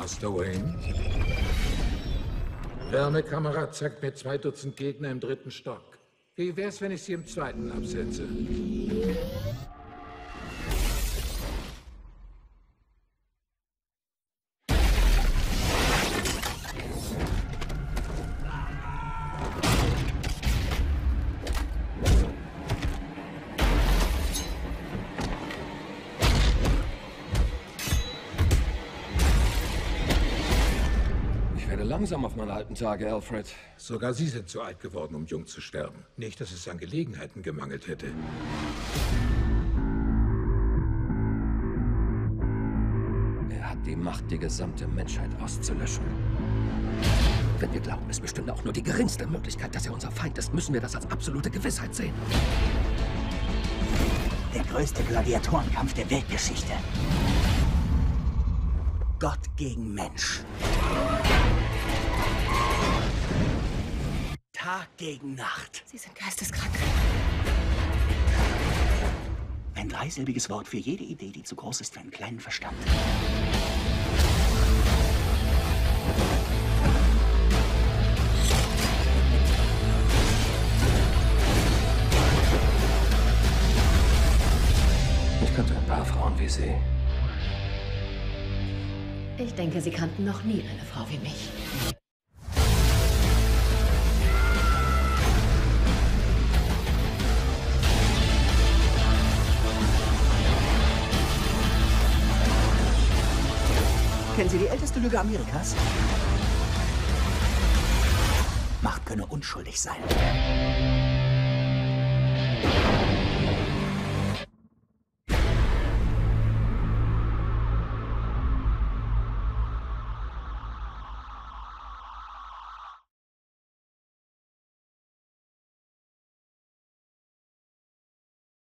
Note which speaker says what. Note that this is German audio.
Speaker 1: Master Wayne. Wärmekamera zeigt mir 2 Dutzend Gegner im 3. Stock. Wie wär's, wenn ich sie im 2. absetze?
Speaker 2: Langsam auf meine alten Tage, Alfred.
Speaker 1: Sogar Sie sind zu alt geworden, um jung zu sterben. Nicht, dass es an Gelegenheiten gemangelt hätte.
Speaker 2: Er hat die Macht, die gesamte Menschheit auszulöschen. Wenn wir glauben, es bestünde auch nur die geringste Möglichkeit, dass er unser Feind ist, müssen wir das als absolute Gewissheit sehen.
Speaker 3: Der größte Gladiatorenkampf der Weltgeschichte. Gott gegen Mensch. Tag gegen Nacht.
Speaker 4: Sie sind geisteskrank.
Speaker 3: Ein dreisilbiges Wort für jede Idee, die zu groß ist für einen kleinen Verstand.
Speaker 2: Ich kannte ein paar Frauen wie Sie.
Speaker 4: Ich denke, Sie kannten noch nie eine Frau wie mich.
Speaker 3: Kennen Sie die älteste Lüge Amerikas? Macht könne unschuldig sein.